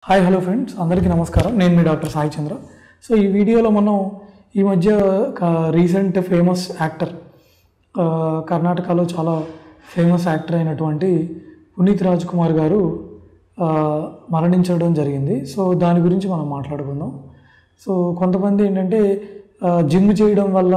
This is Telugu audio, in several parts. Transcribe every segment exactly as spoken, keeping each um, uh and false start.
హాయ్ హలో ఫ్రెండ్స్, అందరికీ నమస్కారం. నేను మీ డాక్టర్ సాయి చంద్ర. సో ఈ వీడియోలో మనం ఈ మధ్య రీసెంట్ ఫేమస్ యాక్టర్, కర్ణాటకలో చాలా ఫేమస్ యాక్టర్ అయినటువంటి పునీత్ రాజ్ కుమార్ గారు మరణించడం జరిగింది. సో దాని గురించి మనం మాట్లాడుకుందాం. సో కొంతమంది ఏంటంటే జిమ్ చేయడం వల్ల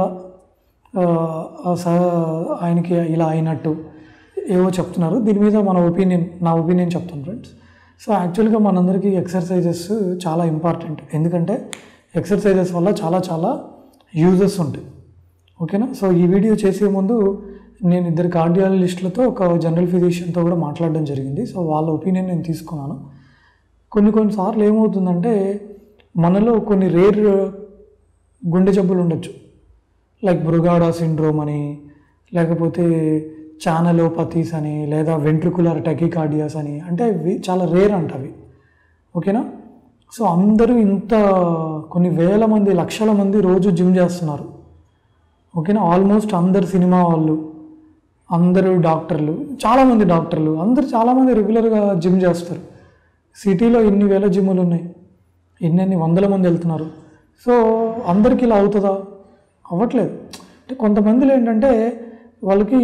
ఆయనకి ఇలా అయినట్టు ఏవో చెప్తున్నారు. దీని మీద మన ఒపీనియన్ నా ఒపీనియన్ చెప్తాను ఫ్రెండ్స్. సో యాక్చువల్గా మనందరికీ ఎక్సర్సైజెస్ చాలా ఇంపార్టెంట్, ఎందుకంటే ఎక్సర్సైజెస్ వల్ల చాలా చాలా యూజెస్ ఉంటాయి. ఓకేనా. సో ఈ వీడియో చేసే ముందు నేను ఇద్దరు కార్డియాలజిస్టులతో ఒక జనరల్ ఫిజిషియన్తో కూడా మాట్లాడడం జరిగింది. సో వాళ్ళ ఒపీనియన్ నేను తీసుకున్నాను. కొన్ని కొన్నిసార్లు ఏమవుతుందంటే మనలో కొన్ని రేర్ గుండె జబ్బులు ఉండొచ్చు, లైక్ బ్రుగాడా సిండ్రోమ్ అని, లేకపోతే ఛానలోపతీస్ అని, లేదా వెంట్రికులర్ టెకికార్డియాస్ అని. అంటే అవి చాలా రేర్ అంట అవి. ఓకేనా. సో అందరూ ఇంత కొన్ని వేల మంది లక్షల మంది రోజు జిమ్ చేస్తున్నారు. ఓకేనా. ఆల్మోస్ట్ అందరు సినిమా వాళ్ళు, అందరూ డాక్టర్లు, చాలామంది డాక్టర్లు అందరు చాలామంది రెగ్యులర్గా జిమ్ చేస్తారు. సిటీలో ఎన్ని వేల జిమ్ములు ఉన్నాయి, ఎన్నెన్ని వందల మంది వెళ్తున్నారు. సో అందరికీ ఇలా అవుతుందా? అవ్వట్లేదు. అంటే కొంతమందిలో ఏంటంటే వాళ్ళకి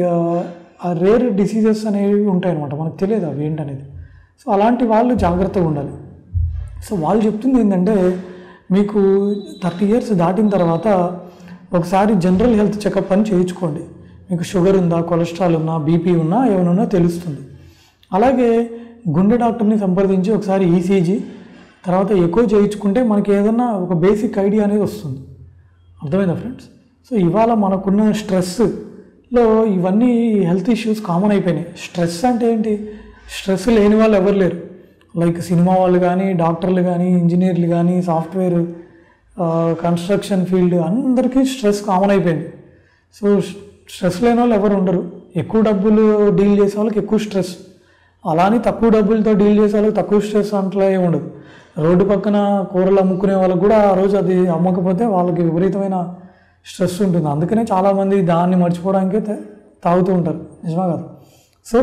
ఆ రేర్ డిసీజెస్ అనేవి ఉంటాయన్నమాట, మనకు తెలియదు అవి ఏంటనేది. సో అలాంటి వాళ్ళు జాగ్రత్తగా ఉండాలి. సో వాళ్ళు చెప్తుంది ఏంటంటే, మీకు థర్టీ ఇయర్స్ దాటిన తర్వాత ఒకసారి జనరల్ హెల్త్ చెకప్ అని చేయించుకోండి. మీకు షుగర్ ఉందా, కొలెస్ట్రాల్ ఉన్నా, బీపీ ఉన్నా, ఏమైనా ఉన్నా తెలుస్తుంది. అలాగే గుండె డాక్టర్ని సంప్రదించి ఒకసారి ఈసీజీ తర్వాత ఎక్కువ చేయించుకుంటే మనకి ఏదన్నా ఒక బేసిక్ ఐడియా అనేది వస్తుంది. అర్థమైందా ఫ్రెండ్స్? సో ఇవాళ మనకున్న స్ట్రెస్లో ఇవన్నీ హెల్త్ ఇష్యూస్ కామన్ అయిపోయినాయి. స్ట్రెస్ అంటే ఏంటి? స్ట్రెస్ లేని వాళ్ళు ఎవరు లేరు. లైక్ సినిమా వాళ్ళు కానీ, డాక్టర్లు కానీ, ఇంజనీర్లు కానీ, సాఫ్ట్వేర్, కన్స్ట్రక్షన్ ఫీల్డ్, అందరికీ స్ట్రెస్ కామన్ అయిపోయింది. సో స్ట్రెస్ లేని వాళ్ళు ఎవరు ఉండరు. ఎక్కువ డబ్బులు డీల్ చేసే వాళ్ళకి ఎక్కువ స్ట్రెస్, అలానే తక్కువ డబ్బులతో డీల్ చేసే వాళ్ళకి తక్కువ స్ట్రెస్ అంట్లా ఏమి ఉండదు. రోడ్డు పక్కన కూరలు అమ్ముకునే వాళ్ళకి కూడా ఆ రోజు అది అమ్మకపోతే వాళ్ళకి విపరీతమైన స్ట్రెస్ ఉంటుంది. అందుకనే చాలామంది దాన్ని మర్చిపోవడానికే తాగుతూ ఉంటారు. నిజమా కదా? సో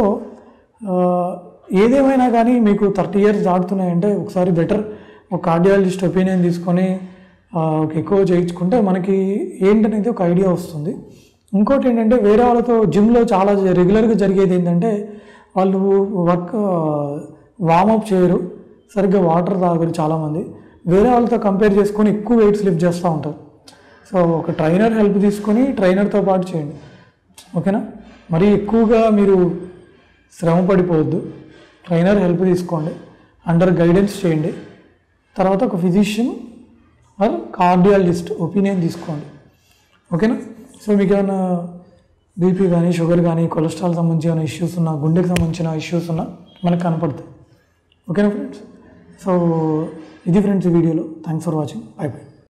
ఏదేమైనా కానీ మీకు థర్టీ ఇయర్స్ దాటుతున్నాయంటే ఒకసారి బెటర్ ఒక కార్డియాలజిస్ట్ ఒపీనియన్ తీసుకొని ఎక్కువ చేయించుకుంటే మనకి ఏంటనేది ఒక ఐడియా వస్తుంది. ఇంకోటి ఏంటంటే వేరే వాళ్ళతో జిమ్లో చాలా రెగ్యులర్గా జరిగేది ఏంటంటే వాళ్ళు వర్క్ వార్మప్ చేయరు, సరిగ్గా వాటర్ తాగరు. చాలామంది వేరే వాళ్ళతో కంపేర్ చేసుకొని ఎక్కువ వెయిట్స్ లిఫ్ట్ చేస్తూ ఉంటారు. సో ఒక ట్రైనర్ హెల్ప్ తీసుకొని ట్రైనర్తో పాటు చేయండి. ఓకేనా. మరీ ఎక్కువగా మీరు శ్రమ పడిపోవద్దు. ట్రైనర్ హెల్ప్ తీసుకోండి, అండర్ గైడెన్స్ చేయండి. తర్వాత ఒక ఫిజిషియన్ ఆర్ కార్డియాలజిస్ట్ ఒపీనియన్ తీసుకోండి. ఓకేనా. సో మీకు ఏమైనా బీపీ కానీ, షుగర్ కానీ, కొలెస్ట్రాల్ సంబంధించిన ఏమైనా ఇష్యూస్ ఉన్నా, గుండెకి సంబంధించిన ఇష్యూస్ ఉన్నా మనకు కనపడతాయి. ఓకేనా ఫ్రెండ్స్. సో ఇది ఫ్రెండ్స్ ఈ వీడియోలో. Thanks for watching. Bye by.